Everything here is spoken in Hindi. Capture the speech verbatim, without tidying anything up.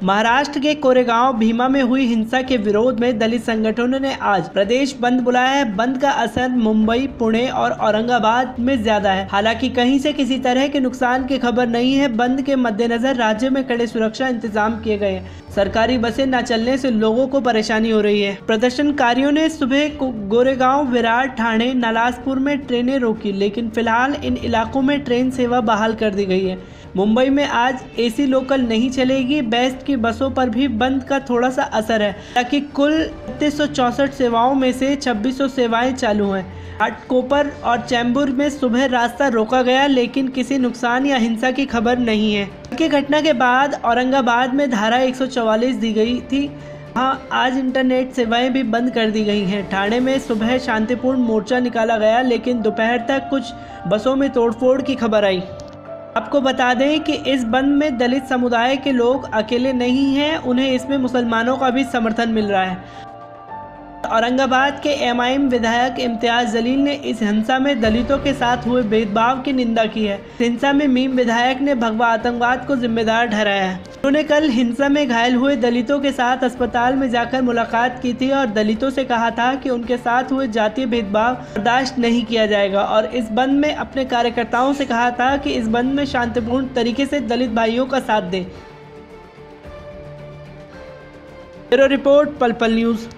महाराष्ट्र के कोरेगांव भीमा में हुई हिंसा के विरोध में दलित संगठनों ने आज प्रदेश बंद बुलाया है। बंद का असर मुंबई, पुणे और औरंगाबाद में ज्यादा है। हालांकि कहीं से किसी तरह के नुकसान की खबर नहीं है। बंद के मद्देनजर राज्य में कड़े सुरक्षा इंतजाम किए गए हैं। सरकारी बसें न चलने से लोगों को परेशानी हो रही है। प्रदर्शनकारियों ने सुबह गोरेगांव, विरार, ठाणे, नालासपुर में ट्रेनें रोकी, लेकिन फिलहाल इन इलाकों में ट्रेन सेवा बहाल कर दी गई है। मुंबई में आज एसी लोकल नहीं चलेगी। बेस्ट की बसों पर भी बंद का थोड़ा सा असर है, ताकि कुल इकतीस सौ चौसठ सेवाओं में से छब्बीस सौ सेवाएं चालू हैं। घाटकोपर और चैम्बूर में सुबह रास्ता रोका गया, लेकिन किसी नुकसान या हिंसा की खबर नहीं है। की घटना के बाद औरंगाबाद में धारा एक सौ चौवालीस दी गई थी। वहाँ आज इंटरनेट सेवाएं भी बंद कर दी गई हैं। ठाणे में सुबह शांतिपूर्ण मोर्चा निकाला गया, लेकिन दोपहर तक कुछ बसों में तोड़फोड़ की खबर आई। आपको बता दें कि इस बंद में दलित समुदाय के लोग अकेले नहीं हैं, उन्हें इसमें मुसलमानों का भी समर्थन मिल रहा है। औरंगाबाद के एमआईएम विधायक इम्तियाज जलील ने इस हिंसा में दलितों के साथ हुए भेदभाव की निंदा की है। हिंसा में मीम विधायक ने भगवा आतंकवाद को जिम्मेदार ठहराया है। उन्होंने कल हिंसा में घायल हुए दलितों के साथ अस्पताल में जाकर मुलाकात की थी और दलितों से कहा था कि उनके साथ हुए जातीय भेदभाव बर्दाश्त नहीं किया जाएगा, और इस बंद में अपने कार्यकर्ताओं से कहा था कि इस बंद में शांतिपूर्ण तरीके से दलित भाइयों का साथ दें। ब्यूरो रिपोर्ट, पल पल न्यूज़।